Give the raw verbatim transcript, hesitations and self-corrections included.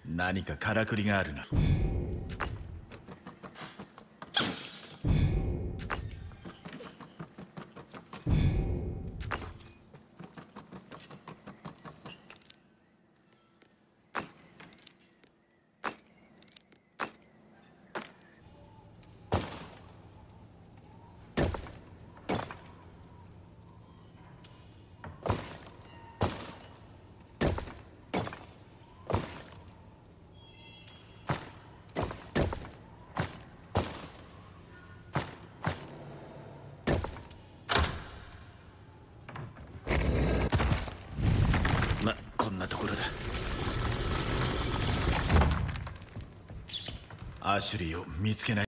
何かからくりがあるな。ま、こんなところだ。アシュリーを見つけない。